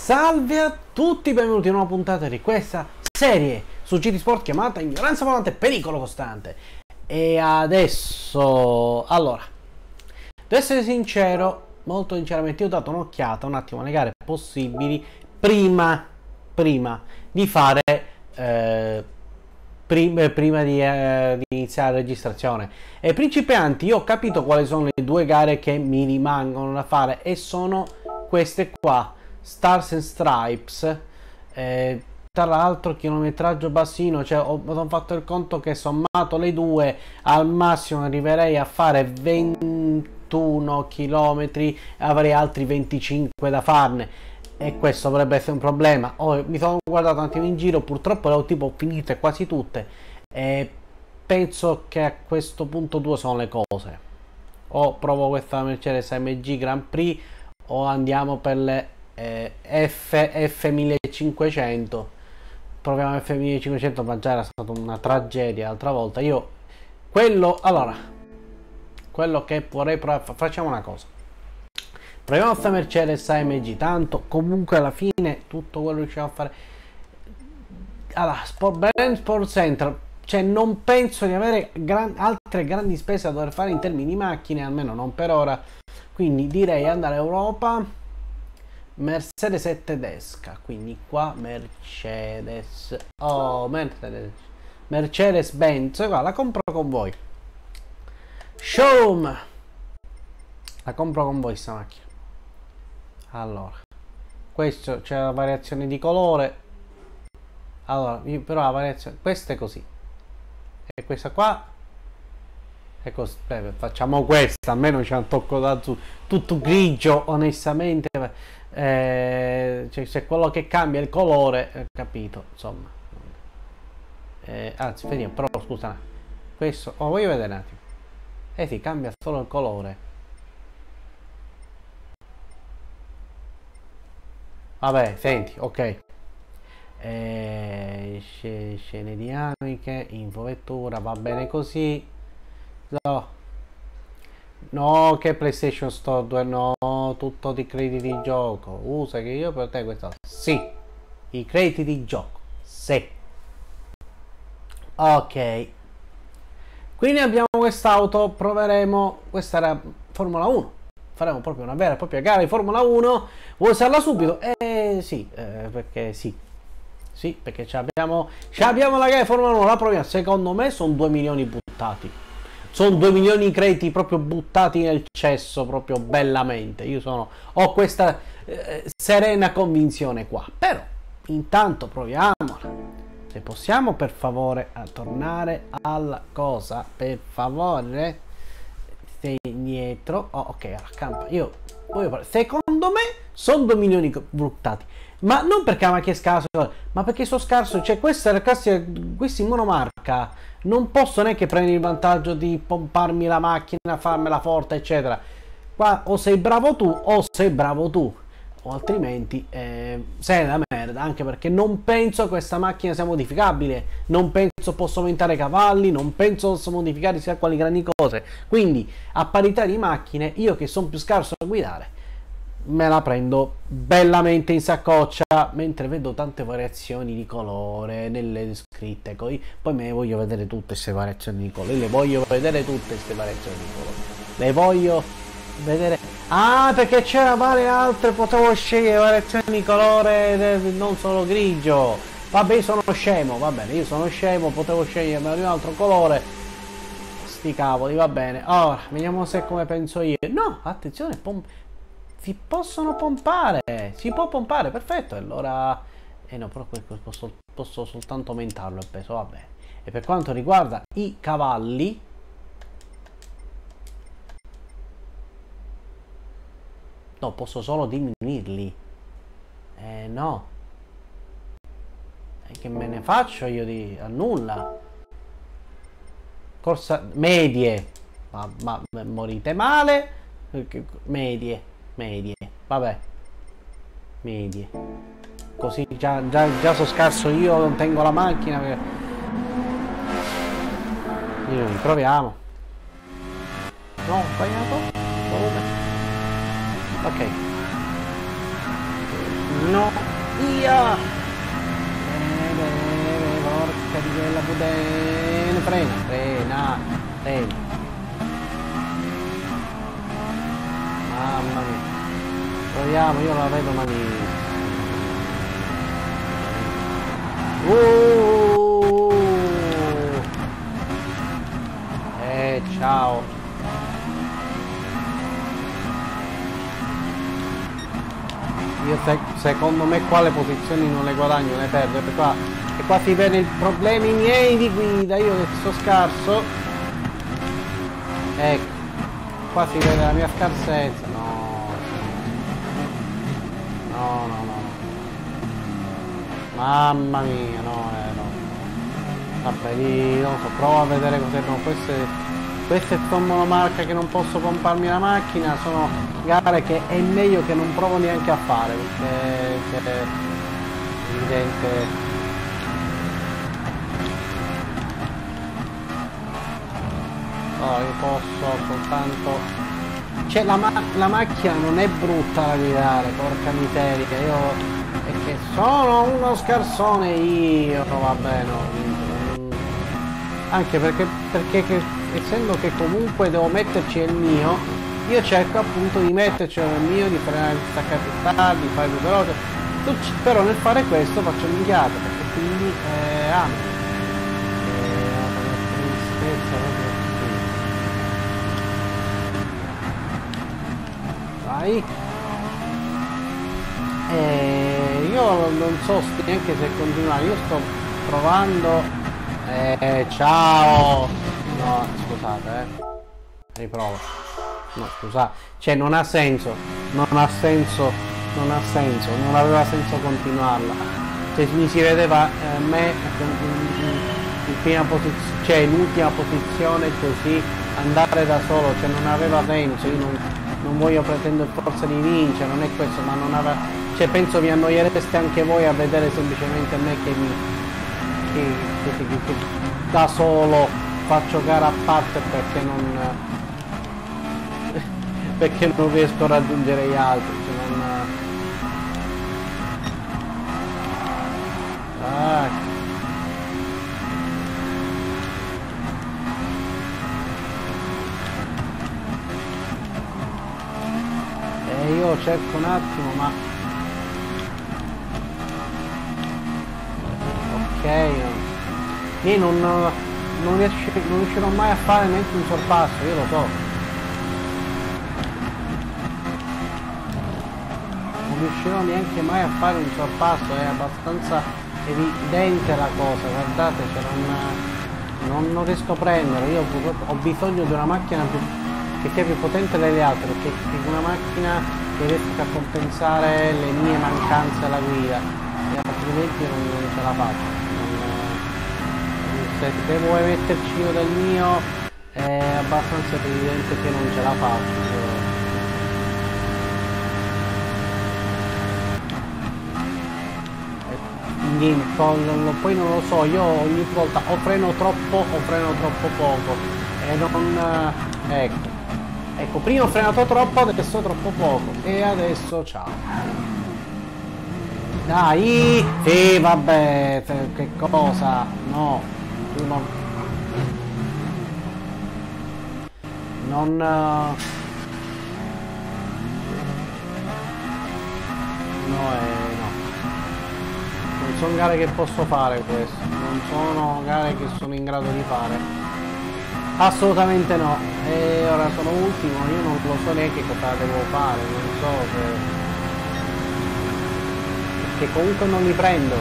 Salve a tutti, benvenuti in una puntata di questa serie su GT Sport chiamata Ignoranza volante e pericolo costante. E adesso, allora, devo essere sincero, molto sinceramente, io ho dato un'occhiata un attimo alle gare possibili prima di fare prima di iniziare la registrazione. E principianti, io ho capito quali sono le due gare che mi rimangono da fare e sono queste qua, Stars and Stripes. Tra l'altro chilometraggio bassino, cioè ho fatto il conto che sommato le due al massimo arriverei a fare 21 km, avrei altri 25 da farne e questo dovrebbe essere un problema. Mi sono guardato un attimo in giro, purtroppo le ho tipo finite quasi tutte e penso che a questo punto due sono le cose: o provo questa Mercedes AMG Grand Prix o andiamo per le F1500. Proviamo F1500, ma già era stata una tragedia l'altra volta. Quello che vorrei provare, facciamo una cosa, proviamo questa Mercedes AMG, tanto comunque alla fine tutto quello che riusciamo a fare. Allora, Berlin Sport Center, cioè non penso di avere altre grandi spese da dover fare in termini di macchine, almeno non per ora, quindi direi andare a Europa. Mercedes è tedesca, quindi qua Mercedes, Mercedes Benz, qua la compro con voi, showroom, la compro con voi sta macchina. Allora, questo c'è la variazione di colore. Allora, però la variazione, questa è così e questa qua è così. Facciamo questa, almeno c'è un tocco da tutto grigio, onestamente. Cioè, se quello che cambia il colore, capito, insomma. Anzi, vediamo, però scusa, questo voglio vedere un attimo. Sì, cambia solo il colore. Vabbè, senti, ok. Scene dinamiche, infovettura, va bene così. No, che PlayStation Store 2, no, tutto di crediti di gioco. Usa che io per te questa. Sì, i crediti di gioco. Sì. Ok. Quindi abbiamo quest'auto, proveremo. Questa era Formula 1. Faremo proprio una vera e propria gara di Formula 1. Vuoi usarla subito? Sì, perché sì. Sì, perché abbiamo la gara di Formula 1, la proviamo. Secondo me sono 2 milioni buttati. Sono 2 milioni di crediti proprio buttati nel cesso, proprio bellamente. Ho questa serena convinzione qua. Però, intanto proviamola. Se possiamo, per favore, a tornare alla cosa. Per favore. Sei indietro. Ok, alla campa. Secondo me, sono 2 milioni buttati. Ma non perché la macchina è scarsa, ma perché sono scarso. Cioè, questi monomarca non posso neanche prendere il vantaggio di pomparmi la macchina, farmela forte, eccetera. Qua o sei bravo tu o sei bravo tu, o altrimenti sei una merda. Anche perché non penso questa macchina sia modificabile, non penso posso aumentare cavalli, non penso posso modificare sia quali grandi cose. Quindi a parità di macchine, io che sono più scarso a guidare me la prendo bellamente in saccoccia, mentre vedo tante variazioni di colore nelle scritte. Poi me le voglio vedere tutte queste variazioni di colore. Le voglio vedere perché c'era varie altre, potevo scegliere variazioni di colore, non solo grigio. Vabbè, io sono scemo, va bene, potevo scegliere un altro colore. Sti cavoli, va bene. Ora vediamo se come penso io. No, attenzione, si possono pompare, si può pompare, perfetto. Allora no, però posso soltanto aumentarlo il peso, va bene. E per quanto riguarda i cavalli, no, posso solo diminuirli. No, che me ne faccio io di a nulla. Corsa medie, ma morite male. Medie, vabbè, medie, così già sono scarso io, non tengo la macchina. Proviamo. No, ho sbagliato. Ok, no, via! Porca di quella puttana! Frena, frena, frena. Mamma mia. Proviamo, io la vedo malissimo. Ciao. Io secondo me qua le posizioni non le guadagno, le perdo. E qua si vede i problemi miei di guida, io che sto scarso. Ecco, qua si vede la mia scarsezza. No. Mamma mia, no. Vabbè, lì, non so, provo a vedere cos'erano queste sono monomarca che non posso comprarmi la macchina, sono gare che è meglio che non provo neanche a fare, perché è evidente. No, io posso soltanto... Cioè la macchina non è brutta da guidare, porca miseria, è che sono uno scarsone io, vabbè no. Anche perché essendo che comunque devo metterci il mio, io cerco appunto di metterci il mio, di frenare, di staccare più tardi, di fare più veloce, però nel fare questo faccio minchiata, perché quindi vai. Io non so neanche se continuare, io sto provando. Ciao! No, scusate, riprovo. No, scusate. Cioè, non ha senso. Non aveva senso continuarla. Cioè, mi si vedeva me in prima posizione, cioè in ultima posizione, così andare da solo, cioè non aveva senso. Io non voglio pretendere forza di vincere, non è questo, ma non aveva. Cioè, penso vi annoiereste anche voi a vedere semplicemente me che da solo faccio gara a parte perché non riesco a raggiungere gli altri, cioè io cerco un attimo, ma io non riuscirò mai a fare neanche un sorpasso, io lo so. Non riuscirò neanche mai a fare un sorpasso, è abbastanza evidente la cosa, guardate, cioè non riesco a prendere, io ho bisogno di una macchina che sia più potente delle altre, perché è una macchina che riesca a compensare le mie mancanze alla guida, e altrimenti non ce la faccio. Se vuoi metterci io del mio è abbastanza evidente che non ce la faccio. Poi non lo so, io ogni volta o freno troppo o freno troppo poco e non ecco, prima ho frenato troppo, adesso troppo poco e adesso ciao. Dai, sì, vabbè, che cosa, no. No, non sono gare che posso fare questo, non sono gare che sono in grado di fare, assolutamente no. E ora sono ultimo, io non lo so neanche cosa devo fare, non so perché comunque non li prendo,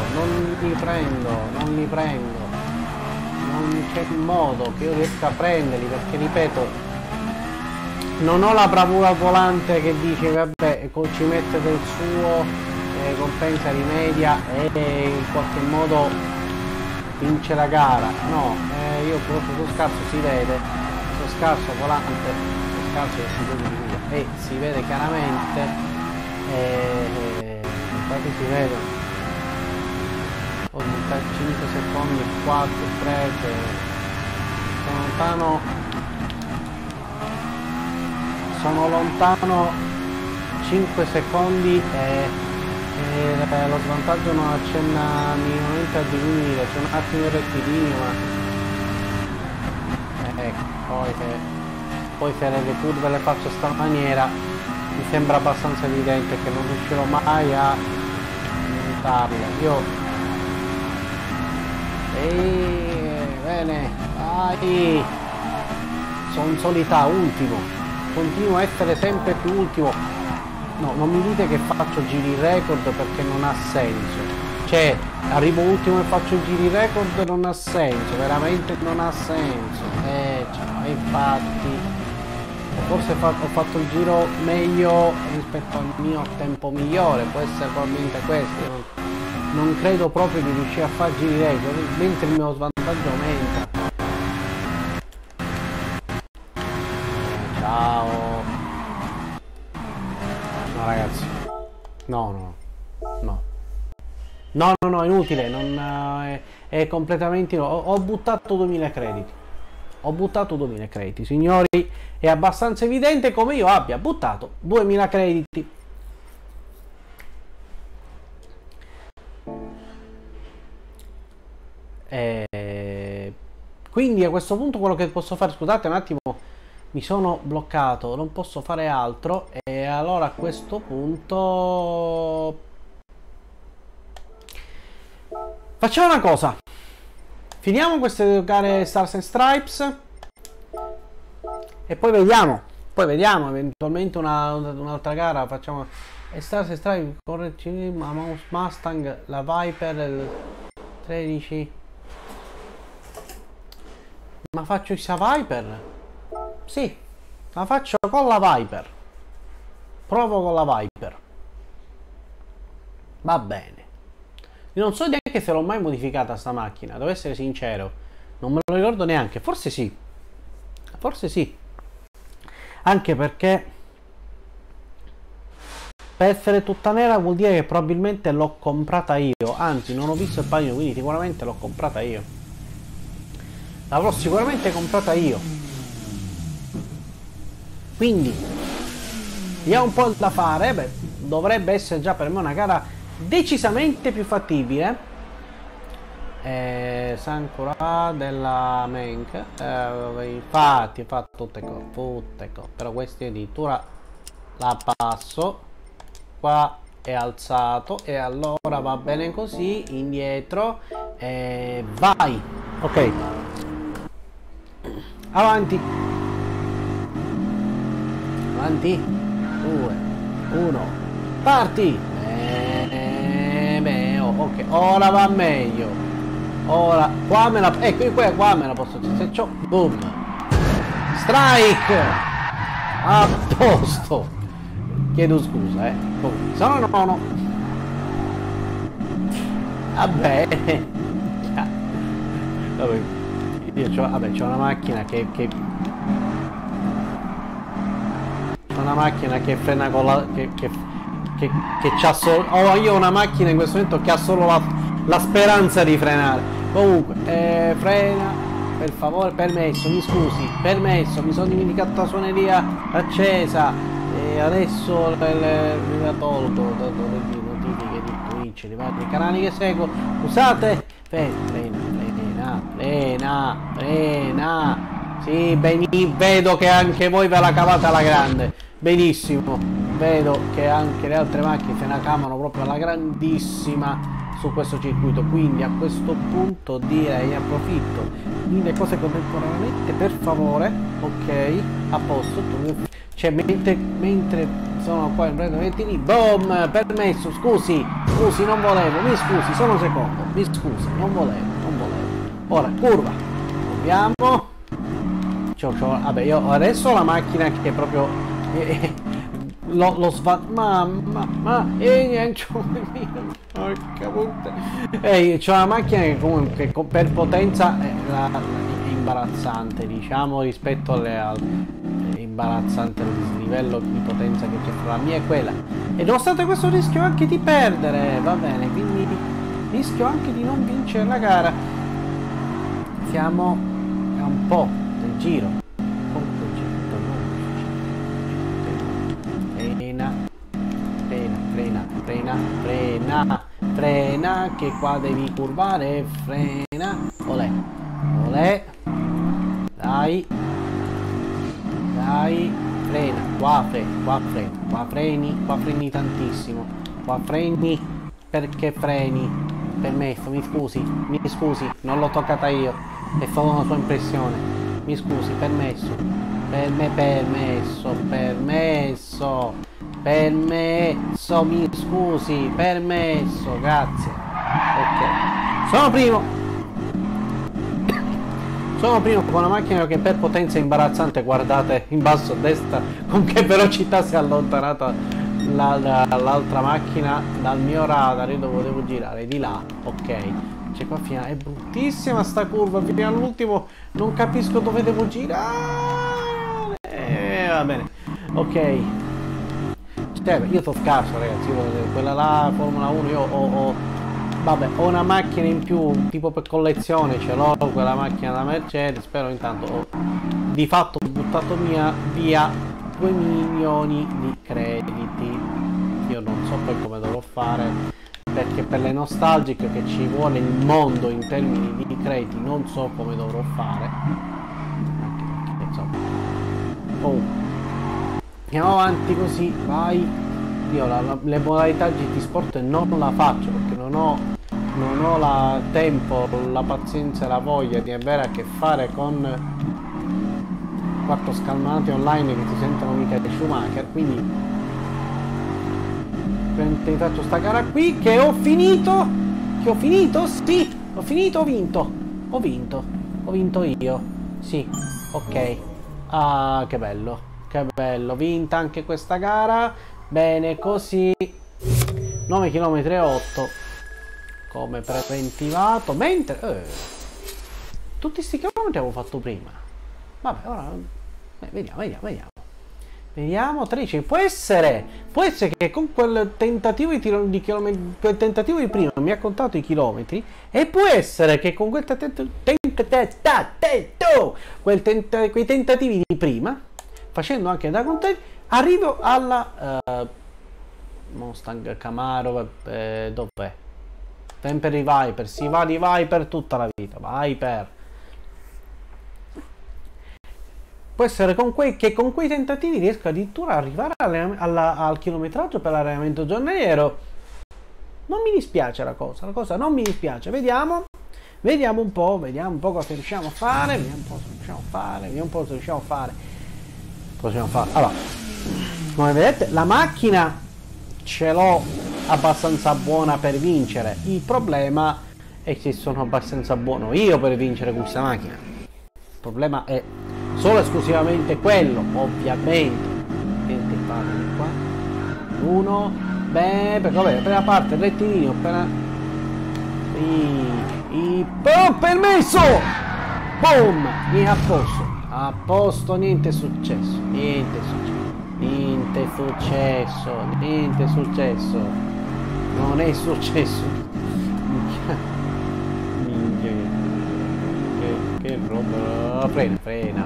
non c'è modo che io riesca a prenderli, perché ripeto, non ho la bravura al volante che dice vabbè ci mette del suo, compensa, rimedia e in qualche modo vince la gara. No, io proprio sto scarso, si vede, sto scarso volante, sto scarso di guida e si vede chiaramente, infatti si vede. Ho 5 secondi, 4, 3, sono lontano 5 secondi e Lo svantaggio non accenna minimamente a diminuire, c'è un attimo il rettilineo, ma ecco, poi se le curve le faccio sta maniera mi sembra abbastanza evidente che non riuscirò mai a montarle. Bene, vai, sono solita ultimo, continuo a essere sempre più ultimo. No, non mi dite che faccio giri record perché non ha senso. Cioè, arrivo ultimo e faccio giri record, non ha senso, veramente non ha senso. Cioè, infatti, forse ho fatto il giro meglio rispetto al mio tempo migliore, può essere probabilmente questo. Non credo proprio di riuscire a fare giri record, mentre il mio svantaggio aumenta. Ciao. No ragazzi, no, inutile, è completamente inutile. Ho buttato 2000 crediti. Ho buttato 2000 crediti, signori, è abbastanza evidente come io abbia buttato 2000 crediti. Quindi a questo punto quello che posso fare, scusate un attimo, mi sono bloccato, non posso fare altro, e allora a questo punto facciamo una cosa, finiamo queste gare Stars and Stripes e poi vediamo eventualmente un'altra gara. Facciamo Stars and Stripes con Mustang, la Viper, il 13, ma faccio sia Viper? Sì, la faccio con la Viper. Provo con la Viper. Va bene. Io non so neanche se l'ho mai modificata sta macchina, devo essere sincero. Non me lo ricordo neanche. Forse sì. Forse sì. Anche perché per essere tutta nera vuol dire che probabilmente l'ho comprata io. Anzi, non ho visto il panino, quindi sicuramente l'ho comprata io. L'avrò sicuramente comprata io. Quindi abbiamo un po' da fare. Beh, dovrebbe essere già per me una gara decisamente più fattibile. Sankura della Menk, infatti fa tutte cose, però questi addirittura la passo, qua è alzato e allora va bene così, indietro, vai, ok, avanti, 2, 1, parti. Ok, ora va meglio, ora qua me la, ecco, qua me la posso, se c'ho, boom, strike, a posto, chiedo scusa, sono nono, va bene. Vabbè, io c'ho una macchina che una macchina che frena con la che c'ha solo, io ho una macchina in questo momento che ha solo la speranza di frenare. Comunque frena, per favore, permesso, mi scusi, permesso, mi sono dimenticato la suoneria accesa e adesso la tolgo le notifiche di Twitch, di vari canali che seguo. Scusate, frena. Sì, vedo che anche voi ve la cavate alla grande. Benissimo, vedo che anche le altre macchine se la cavano proprio alla grandissima su questo circuito, quindi a questo punto direi ne approfitto, le cose contemporaneamente, per favore, ok, a posto, cioè mentre sono qua in rettilineo, boom, permesso, scusi, non volevo, mi scusi, sono secondo, mi scusi, non volevo, ora, curva, proviamo, vabbè, io adesso ho la macchina che è proprio c'ho una macchina che comunque per potenza è imbarazzante, diciamo, rispetto alle imbarazzante il livello di potenza che c'è tra la mia e quella, e nonostante questo rischio anche di perdere, va bene, quindi rischio anche di non vincere la gara. Siamo a un po' del giro. Frena, frena, frena, che qua devi curvare, frena, olè, olè, dai, dai, frena, qua frena, qua freni tantissimo, qua freni, perché freni? Permesso, mi scusi, non l'ho toccata io, è solo una sua impressione, mi scusi, permesso, permesso, mi scusi, permesso, grazie, ok, sono primo con una macchina che per potenza è imbarazzante, guardate in basso a destra con che velocità si è allontanata l'altra macchina dal mio radar. Io dovevo girare di là, ok, cioè qua fino è bruttissima sta curva fino all'ultimo, non capisco dove devo girare, va bene, ok, cioè, io sto scarso ragazzi, quella là Formula 1 io vabbè, ho una macchina in più tipo per collezione, ce l'ho quella macchina da Mercedes, però intanto ho di fatto buttato via 2 milioni di crediti. Io non so poi come dovrò fare, perché per le nostalgiche che ci vuole il mondo in termini di crediti non so come dovrò fare, anche insomma, andiamo avanti così, vai. Io le modalità GT Sport non la faccio perché non ho la tempo, la pazienza e la voglia di avere a che fare con 4 scalmanati online che ti sentono mica di Schumacher, quindi ti faccio sta gara qui che ho finito, sì, ho finito, ho vinto io, sì, ok, ah che bello, vinta anche questa gara, bene così, 9 km e 8 come preventivato, mentre tutti sti chilometri avevo fatto prima, vabbè, ora vediamo 13, può essere che con quel tentativo quel tentativo di prima mi ha contato i chilometri, e può essere che con quel quei tentativi di prima, facendo anche da contare, arrivo alla Mustang Camaro, dov'è? Sempre i Viper, si va di Viper tutta la vita, Viper. Può essere con quei tentativi riesco addirittura ad arrivare al chilometraggio per l'allenamento giornaliero. Non mi dispiace la cosa non mi dispiace. Vediamo un po' cosa riusciamo a fare, Allora, come vedete la macchina ce l'ho abbastanza buona per vincere, il problema è che sono abbastanza buono io per vincere questa macchina, il problema è solo esclusivamente quello, ovviamente. Che fare qua? Uno, beh, perché vabbè, appena parte il rettilineo, appena permesso! Boom! A posto, niente è successo, non è successo. Che roba, frena,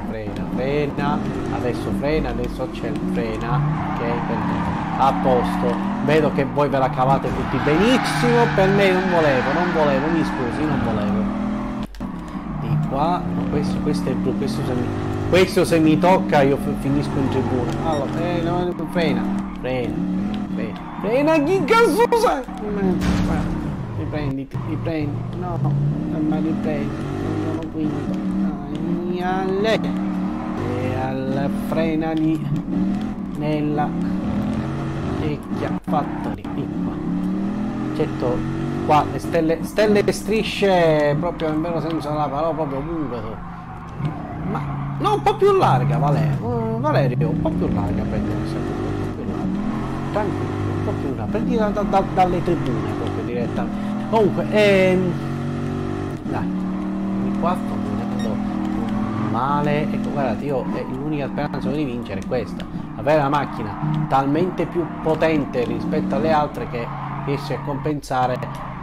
adesso frena, ok, a posto, vedo che voi ve la cavate tutti benissimo, per me non volevo, mi scusi, non volevo. Di qua, questo se mi tocca io finisco in tribuna. Allora, no, frena, chi cazzo sei? Riprendi, no, ma riprendi, non sono quinto, e al frenali nella vecchia Factory, qua. Certo, qua le stelle e strisce proprio nel vero senso della parola, proprio ovunque, ma no, un po' più larga, Valerio, un po' più larga, prendi un po' più larga, tranquillo, un po' più larga, prendi dalle tribune proprio direttamente. Comunque, dai, qua sto andando male, ecco, guardate, io l'unica speranza di vincere è questa, avere una macchina talmente più potente rispetto alle altre che riesce a compensare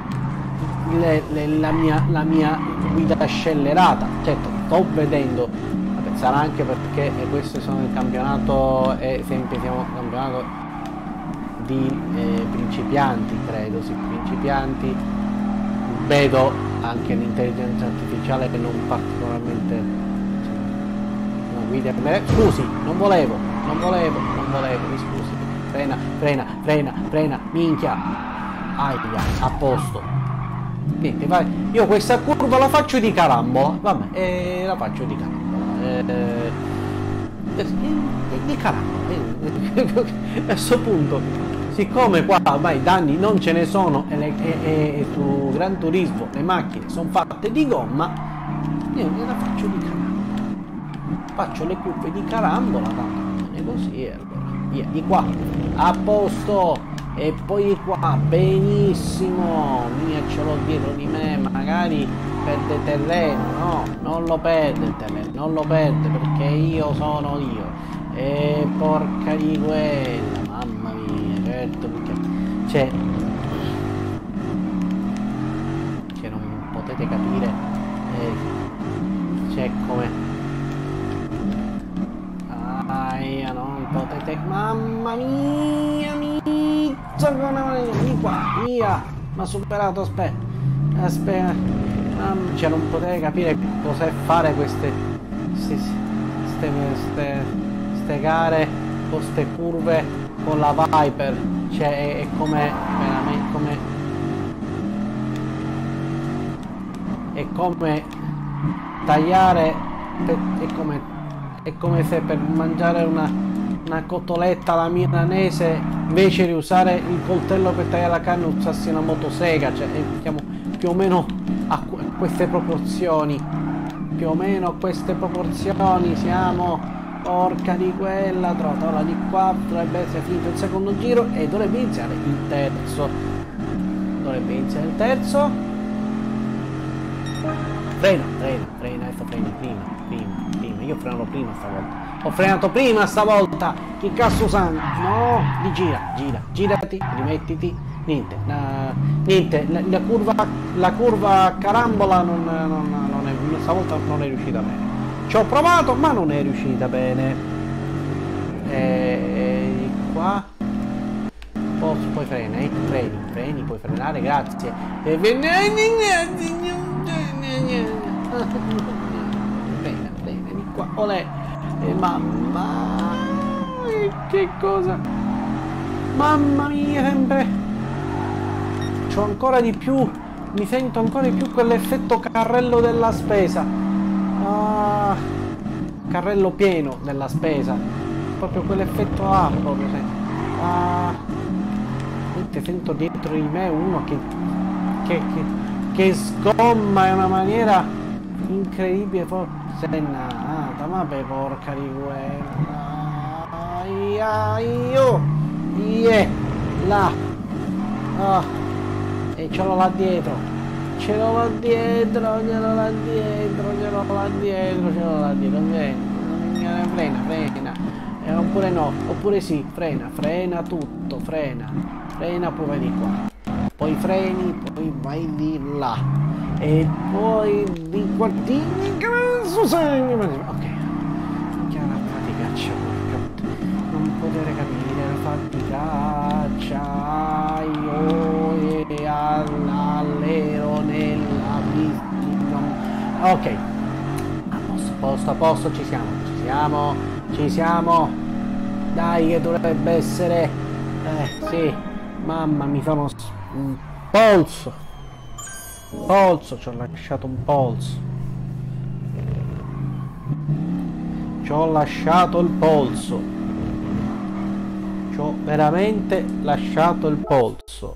la mia guida scellerata. Certo, sto vedendo, vabbè, sarà anche perché questo sono il campionato, e sempre siamo campionato di principianti, credo, sì, principianti. Vedo anche l'intelligenza artificiale che non particolarmente, una guida, scusi, non volevo, mi scusi, frena, minchia, aia, a posto. Niente, vai. Io questa curva la faccio di carambola, vabbè, la faccio di carambola, di carambola, a questo punto, siccome qua ormai danni non ce ne sono e su Gran Turismo le macchine sono fatte di gomma, io la faccio di carambola, faccio le curve di carambola, tanto bene così, e allora via, di qua, a posto. E poi di qua, benissimo, mia, ce l'ho dietro di me, magari perde terreno, no, non lo perde il terreno, non lo perde perché io sono io, e porca di quella, mamma mia, certo, perché c'è che non potete capire, c'è come, aia, non potete, mamma mia, di qua, via, mi ha superato, aspetta, cioè non potete capire cos'è fare queste gare con queste curve con la Viper, cioè è come veramente è come tagliare, è come se per mangiare una cotoletta alla milanese, invece di usare il coltello per tagliare la carne usassi una motosega, cioè siamo più o meno a queste proporzioni, siamo, porca di quella, trotola di qua, dovrebbe essere finito il secondo giro e dovrebbe iniziare il terzo, frena, adesso freni prima, io freno prima stavolta. Ho frenato prima stavolta, chi cazzo sanno? No, girati, rimettiti, niente, la curva a carambola non è, stavolta non è riuscita bene. Ci ho provato, ma non è riuscita bene. Qua, poi freni, puoi frenare, grazie. Frena, di qua, olè. Mamma, che cosa, mamma mia, sempre c'ho ancora di più, mi sento ancora di più quell'effetto carrello della spesa, carrello pieno della spesa, proprio quell'effetto proprio, sento dietro di me uno che sgomma in una maniera incredibile, sennata, ma per porca di quella, là, e ce l'ho là dietro, frena, oppure no, oppure sì, frena tutto, frena pure di qua, poi freni, poi vai di là, e poi di quartini, cazzo sei, ok, che la faticaccia, non poter capire la faticaccia, io e all'allero nella vista, ok, a posto, ci siamo, dai, che dovrebbe essere, sì, mamma, mi sono un polso, ci ho lasciato un polso, ci ho veramente lasciato il polso,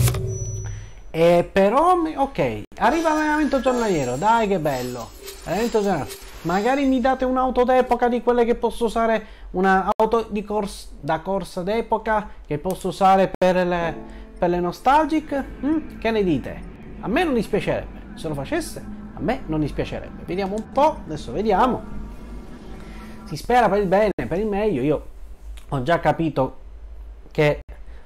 e però ok, arriva l'allenamento giornaliero, dai che bello, allenamento giornaliero. Magari mi date un'auto d'epoca di quelle che posso usare, un'auto da corsa d'epoca che posso usare per le nostalgic? Che ne dite? A me non dispiacerebbe, se lo facesse a me non dispiacerebbe. Vediamo un po', adesso vediamo. Si spera per il bene, per il meglio. Io ho già capito che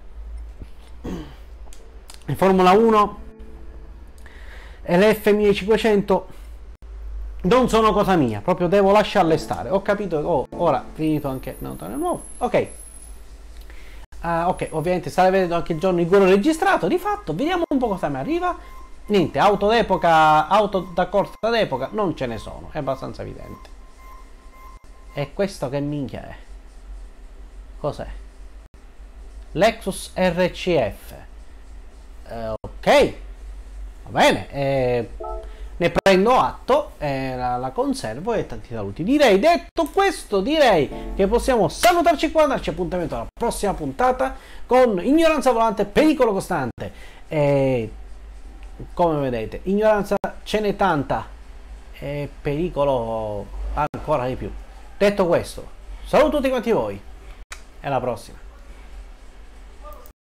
in Formula 1 e l'F1500 non sono cosa mia, proprio devo lasciarle stare. Ho capito, ora finito anche notare nuovo. Ok, Ok, ovviamente state vedendo anche il giorno in cui l'ho registrato. Di fatto, vediamo un po' cosa mi arriva. Niente, auto d'epoca, auto da corsa d'epoca, non ce ne sono, è abbastanza evidente. E questo che minchia è? Cos'è? Lexus RCF. Ok, va bene. Ne prendo atto, la conservo e tanti saluti. Direi, detto questo, direi che possiamo salutarci qua, darci appuntamento alla prossima puntata con Ignoranza Volante, Pericolo Costante. E come vedete, ignoranza ce n'è tanta e pericolo ancora di più. Detto questo, saluto tutti quanti voi e alla prossima.